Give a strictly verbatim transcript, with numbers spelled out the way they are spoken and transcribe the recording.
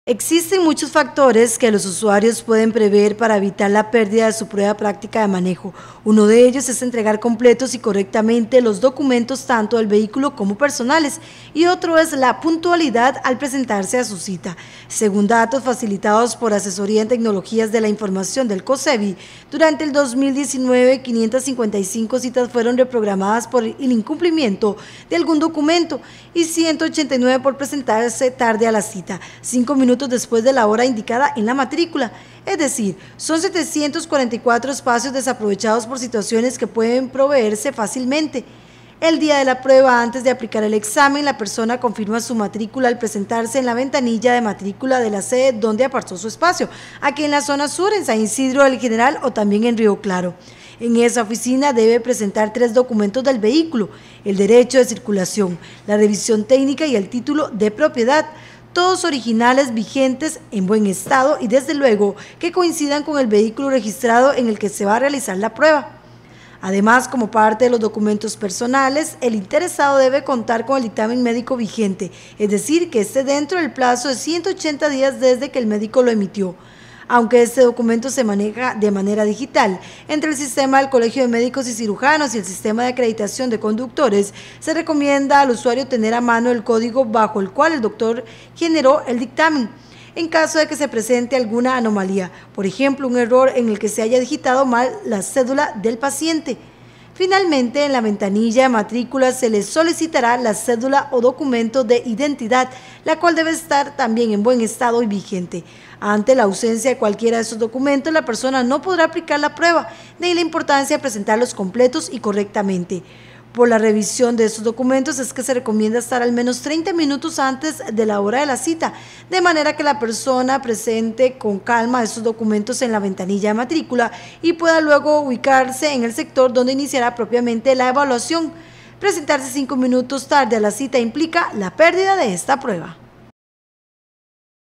Existen muchos factores que los usuarios pueden prever para evitar la pérdida de su prueba práctica de manejo. Uno de ellos es entregar completos y correctamente los documentos tanto del vehículo como personales, y otro es la puntualidad al presentarse a su cita. Según datos facilitados por Asesoría en Tecnologías de la Información del COSEBI, durante el dos mil diecinueve, quinientas cincuenta y cinco citas fueron reprogramadas por el incumplimiento de algún documento y ciento ochenta y nueve por presentarse tarde a la cita, cinco minutos después de la hora indicada en la matrícula. Es decir, son setecientos cuarenta y cuatro espacios desaprovechados por situaciones que pueden proveerse fácilmente. El día de la prueba, antes de aplicar el examen, la persona confirma su matrícula al presentarse en la ventanilla de matrícula de la sede donde apartó su espacio, aquí en la zona sur, en San Isidro del General o también en Río Claro. En esa oficina debe presentar tres documentos del vehículo: el derecho de circulación, la revisión técnica y el título de propiedad, todos originales, vigentes, en buen estado y desde luego que coincidan con el vehículo registrado en el que se va a realizar la prueba. Además, como parte de los documentos personales, el interesado debe contar con el dictamen médico vigente, es decir, que esté dentro del plazo de ciento ochenta días desde que el médico lo emitió. Aunque este documento se maneja de manera digital, entre el sistema del Colegio de Médicos y Cirujanos y el sistema de acreditación de conductores, se recomienda al usuario tener a mano el código bajo el cual el doctor generó el dictamen, en caso de que se presente alguna anomalía, por ejemplo, un error en el que se haya digitado mal la cédula del paciente. Finalmente, en la ventanilla de matrícula se le solicitará la cédula o documento de identidad, la cual debe estar también en buen estado y vigente. Ante la ausencia de cualquiera de esos documentos, la persona no podrá aplicar la prueba, de ahí la importancia de presentarlos completos y correctamente. Por la revisión de estos documentos es que se recomienda estar al menos treinta minutos antes de la hora de la cita, de manera que la persona presente con calma estos documentos en la ventanilla de matrícula y pueda luego ubicarse en el sector donde iniciará propiamente la evaluación. Presentarse cinco minutos tarde a la cita implica la pérdida de esta prueba.